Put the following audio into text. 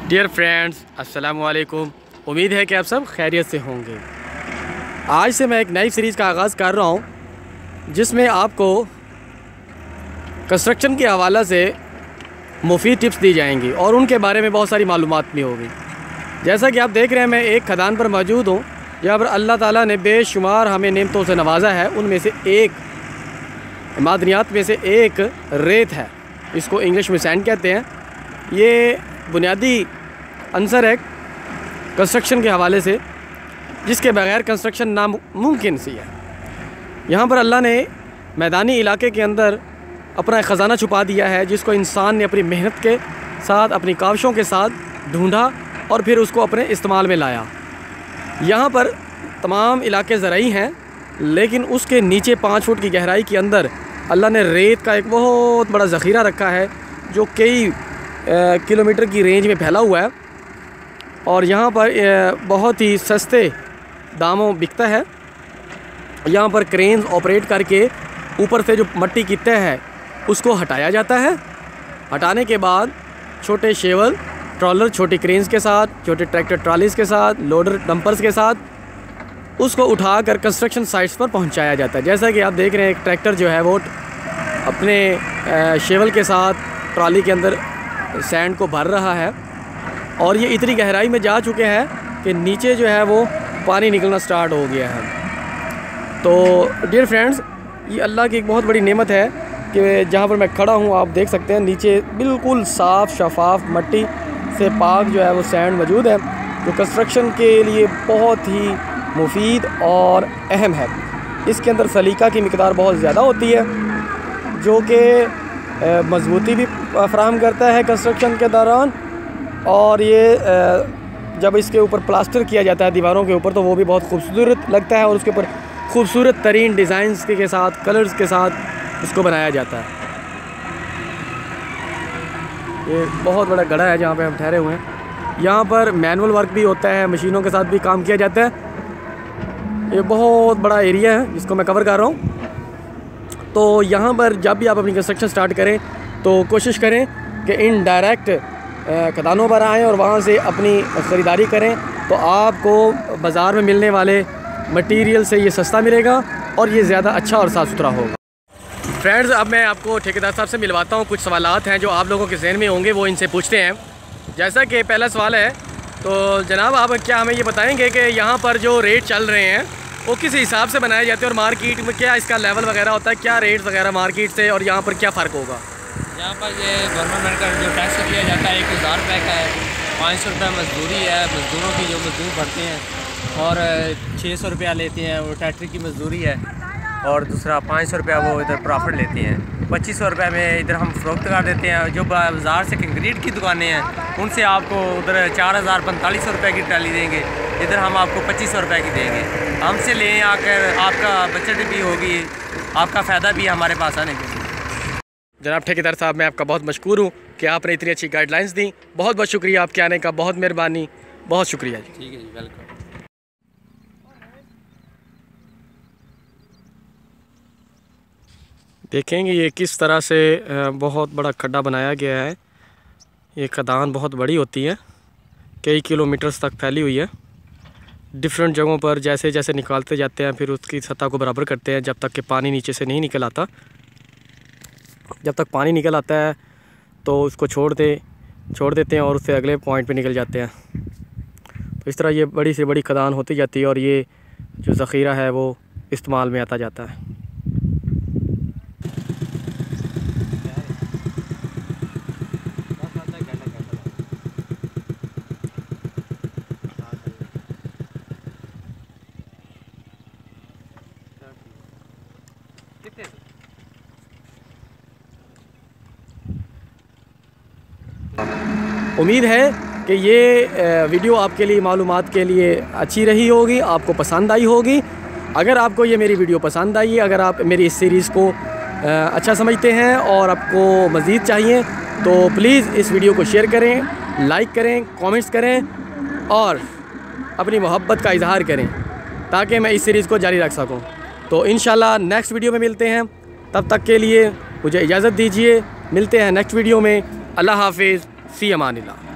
Dear friends, अस्सलाम वालेकुम। उम्मीद है कि आप सब खैरियत से होंगे। आज से मैं एक नई सीरीज़ का आगाज़ कर रहा हूँ जिसमें आपको कंस्ट्रक्शन के हवाले से मुफीद टिप्स दी जाएंगी और उनके बारे में बहुत सारी मालूमात भी होगी। जैसा कि आप देख रहे हैं, मैं एक खदान पर मौजूद हूँ जहाँ पर अल्लाह ताला ने बेशुमार हमें नेमतों से नवाजा है। उनमें से एक मादनियात में से एक रेत है, इसको इंग्लिश में सैंड कहते हैं। ये बुनियादी अंसर है कंस्ट्रक्शन के हवाले से, जिसके बगैर कंस्ट्रक्शन नामुमकिन सी है। यहाँ पर अल्लाह ने मैदानी इलाके के अंदर अपना एक ख़जाना छुपा दिया है, जिसको इंसान ने अपनी मेहनत के साथ, अपनी काविशों के साथ ढूंढा और फिर उसको अपने इस्तेमाल में लाया। यहाँ पर तमाम इलाके ज़राई हैं, लेकिन उसके नीचे 5 फुट की गहराई के अंदर अल्लाह ने रेत का एक बहुत बड़ा ज़ख़ीरा रखा है जो कई किलोमीटर की रेंज में फैला हुआ है और यहाँ पर बहुत ही सस्ते दामों बिकता है। यहाँ पर क्रेन्स ऑपरेट करके ऊपर से जो मट्टी की तह है उसको हटाया जाता है। हटाने के बाद छोटे शेवल ट्रॉलर, छोटी क्रेन्स के साथ, छोटे ट्रैक्टर ट्रॉलीज़ के साथ, लोडर डंपर्स के साथ उसको उठाकर कंस्ट्रक्शन साइट्स पर पहुँचाया जाता है। जैसा कि आप देख रहे हैं, एक ट्रैक्टर जो है वो अपने शेवल के साथ ट्रॉली के अंदर सैंड को भर रहा है और ये इतनी गहराई में जा चुके हैं कि नीचे जो है वो पानी निकलना स्टार्ट हो गया है। तो डियर फ्रेंड्स, ये अल्लाह की एक बहुत बड़ी नेमत है कि जहाँ पर मैं खड़ा हूँ आप देख सकते हैं नीचे बिल्कुल साफ़ शफाफ मट्टी से पाक जो है वो सैंड मौजूद है, जो कंस्ट्रक्शन के लिए बहुत ही मुफीद और अहम है। इसके अंदर सलीका की मिकदार बहुत ज़्यादा होती है जो कि मजबूती भी फराहम करता है कंस्ट्रक्शन के दौरान। और ये जब इसके ऊपर प्लास्टर किया जाता है दीवारों के ऊपर, तो वो भी बहुत खूबसूरत लगता है और उसके ऊपर खूबसूरत तरीन डिज़ाइंस के साथ, कलर्स के साथ इसको बनाया जाता है। ये बहुत बड़ा गड़ा है जहाँ पे हम ठहरे हुए हैं। यहाँ पर मैनुअल वर्क भी होता है, मशीनों के साथ भी काम किया जाता है। ये बहुत बड़ा एरिया है जिसको मैं कवर कर रहा हूँ। तो यहाँ पर जब भी आप अपनी कंस्ट्रक्शन स्टार्ट करें तो कोशिश करें कि इन डायरेक्ट खदानों पर आएँ और वहाँ से अपनी ख़रीदारी करें, तो आपको बाज़ार में मिलने वाले मटेरियल से ये सस्ता मिलेगा और ये ज़्यादा अच्छा और साफ़ सुथरा होगा। फ्रेंड्स, अब मैं आपको ठेकेदार साहब से मिलवाता हूँ। कुछ सवालात हैं जो आप लोगों के ज़हन में होंगे, वो इनसे पूछते हैं। जैसा कि पहला सवाल है, तो जनाब आप क्या हमें ये बताएँगे कि यहाँ पर जो रेट चल रहे हैं वो किस हिसाब से बनाए जाते हैं और मार्केट में क्या इसका लेवल वगैरह होता है, क्या रेट वगैरह मार्केट से और यहाँ पर क्या फ़र्क होगा? यहाँ पर ये गवर्नमेंट का जो टैक्स लिया जाता है 1000 रुपये का है, 500 रुपये मजदूरी है, मज़दूरों की जो मजदूर भरते हैं, और 600 रुपया लेते हैं वो ट्रैक्टर की मजदूरी है, और दूसरा 500 रुपया वो इधर प्रॉफिट लेते हैं। 2500 रुपये में इधर हम फ़रोख्त कर देते हैं। जो बाज़ार से कंक्रीट की दुकानें हैं उनसे आपको उधर 4000-4500 रुपये की ट्राली देंगे, इधर हम आपको 2500 रुपये की देंगे। हमसे लें आकर, आपका बचत भी होगी, आपका फ़ायदा भी हमारे पास आने के लिए। जनाब ठेकेदार साहब, मैं आपका बहुत मशकूर हूँ कि आपने इतनी अच्छी गाइडलाइंस दी। बहुत बहुत शुक्रिया आपके आने का, बहुत मेहरबानी, बहुत शुक्रिया जी। ठीक है जी, वेलकम। देखेंगे ये किस तरह से बहुत बड़ा खड्डा बनाया गया है। ये खदान बहुत बड़ी होती है, कई किलोमीटर्स तक फैली हुई है। डिफरेंट जगहों पर जैसे जैसे निकालते जाते हैं, फिर उसकी सतह को बराबर करते हैं जब तक कि पानी नीचे से नहीं निकल आता। जब तक पानी निकल आता है तो उसको छोड़ देते हैं और उससे अगले पॉइंट पे निकल जाते हैं। तो इस तरह ये बड़ी से बड़ी खदान होती जाती है और ये जो ज़ख़ीरा है वो इस्तेमाल में आता जाता है। उम्मीद है कि ये वीडियो आपके लिए, मालूमात के लिए अच्छी रही होगी, आपको पसंद आई होगी। अगर आपको ये मेरी वीडियो पसंद आई, अगर आप मेरी इस सीरीज़ को अच्छा समझते हैं और आपको मज़ीद चाहिए, तो प्लीज़ इस वीडियो को शेयर करें, लाइक करें, कमेंट्स करें और अपनी मोहब्बत का इजहार करें ताकि मैं इस सीरीज़ को जारी रख सकूं। तो इंशाल्लाह नेक्स्ट वीडियो में मिलते हैं। तब तक के लिए मुझे इजाज़त दीजिए। मिलते हैं नेक्स्ट वीडियो में। अल्लाह हाफिज़, फ़ी अमानिल्लाह।